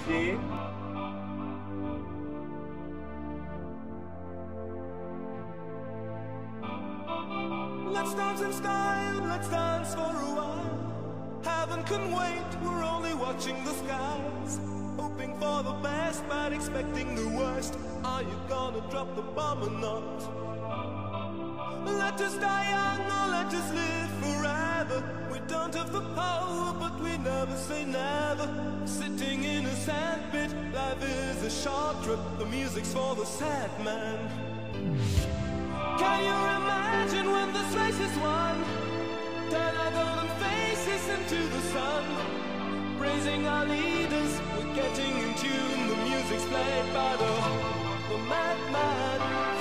G. Let's dance in style, let's dance for a while. Heaven can wait, we're only watching the skies. Hoping for the best, but expecting the worst. Are you gonna drop the bomb or not? Let us die young or let us live forever. We don't have the power, but we never say never. Sitting in a sandpit, life is a short trip. The music's for the sad man. Can you imagine when this race is won? Turn our golden faces into the sun. Praising our leaders, we're getting in tune. The music's played by the madman.